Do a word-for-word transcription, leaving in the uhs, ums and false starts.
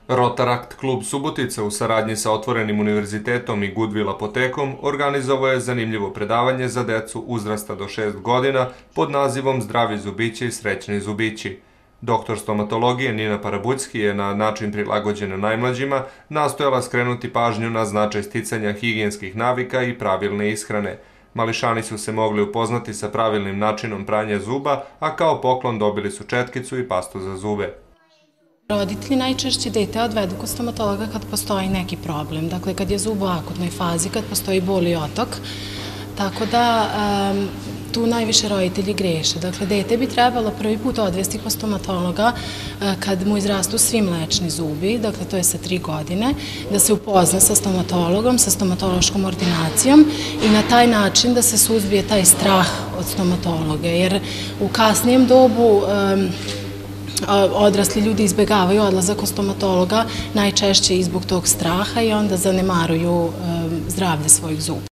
Rotarakt klub Subotica u saradnji sa Otvorenim univerzitetom i Goodwill apotekom organizovao je zanimljivo predavanje za decu uzrasta do šest godina pod nazivom Zdravi zubići i srećni zubići. Doktor stomatologije Nina Parabuljski je na način prilagođen najmlađima nastojala skrenuti pažnju na značaj sticanja higijenskih navika i pravilne ishrane. Mališani su se mogli upoznati sa pravilnim načinom pranja zuba, a kao poklon dobili su četkicu i pastu za zube. Roditelji najčešće dete odvedu kod stomatologa kad postoji neki problem, dakle kad je zub u akutnoj fazi, kad postoji bol i otok, tako da tu najviše roditelji greše. Dakle, dete bi trebalo prvi put odvesti kod stomatologa kad mu izrastu svi mlečni zubi, dakle to je sa tri godine, da se upozna sa stomatologom, sa stomatološkom ordinacijom i na taj način da se suzbije taj strah od stomatologa, jer u kasnijem dobu odrasli ljudi izbegavaju odlazak kod stomatologa najčešće i zbog tog straha i onda zanemaruju zdravlje svojih zuba.